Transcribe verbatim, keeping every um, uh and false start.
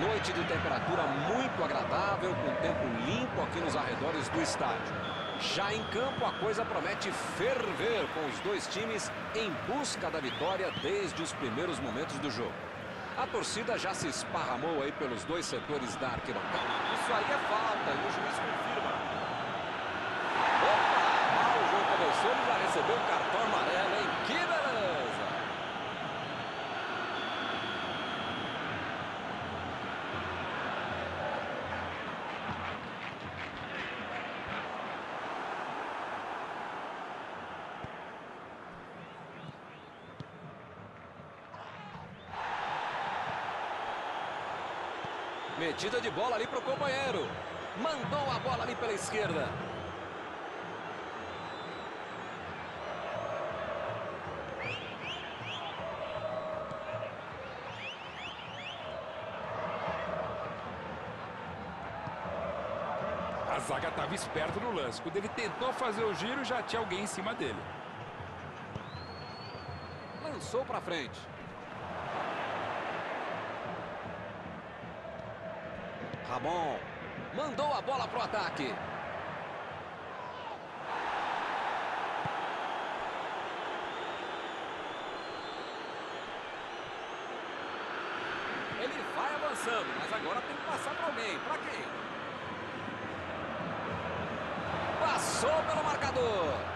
Noite de temperatura muito agradável, com tempo limpo aqui nos arredores do estádio. Já em campo, a coisa promete ferver, com os dois times em busca da vitória desde os primeiros momentos do jogo. A torcida já se esparramou aí pelos dois setores da arquibancada. Isso aí é falta e o juiz confirma. Opa! Mal o jogo começou, ele já recebeu um cartão amarelo, hein? Que beleza! Metida de bola ali para o companheiro. Mandou a bola ali pela esquerda. A zaga estava esperta no lance. Quando ele tentou fazer o giro, já tinha alguém em cima dele. Lançou para frente. Ramon mandou a bola pro ataque. Ele vai avançando, mas agora tem que passar para alguém. Para quem? Passou pelo marcador.